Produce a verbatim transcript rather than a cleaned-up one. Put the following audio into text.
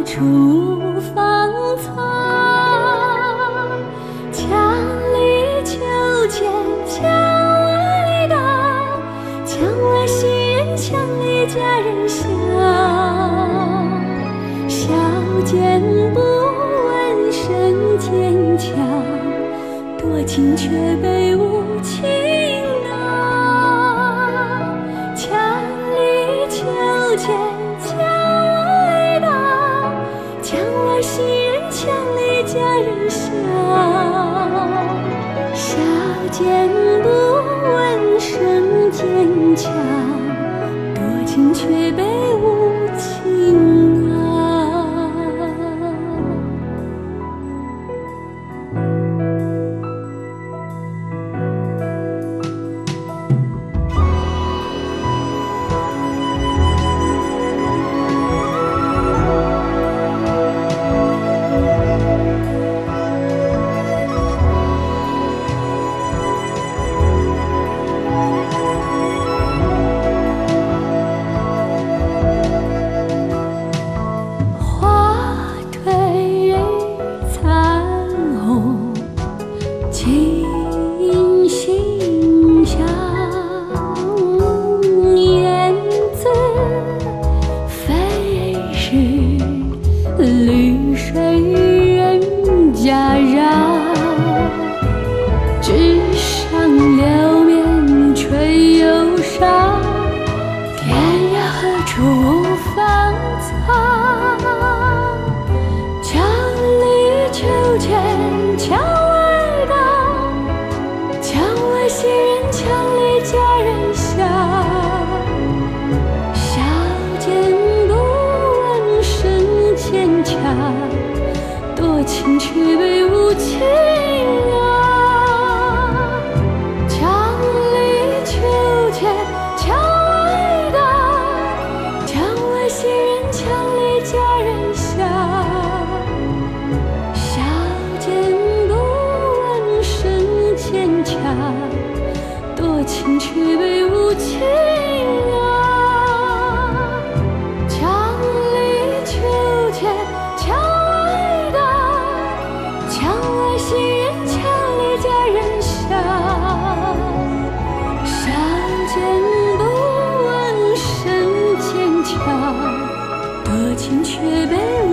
处芳草。墙里秋千墙外道，墙外行人墙里佳人笑。少见不闻声渐悄，多情却被无情恼。墙里秋千墙外道，墙外行人墙里佳人笑。少见不闻声渐悄，多情却被无情恼。琴心响，燕子飞时，绿水人家绕。纸上流年吹又少，天涯何处无芳草。墙里秋千墙外道，墙外行人墙里佳人笑。少见不闻声渐悄，多情却被无情恼。墙里秋千墙外道，墙外行人墙里佳人笑。少见不闻声渐悄，多情却被无情恼。墙里秋千墙外道，墙外行人墙里佳人笑。少见不闻声渐悄，多情却被无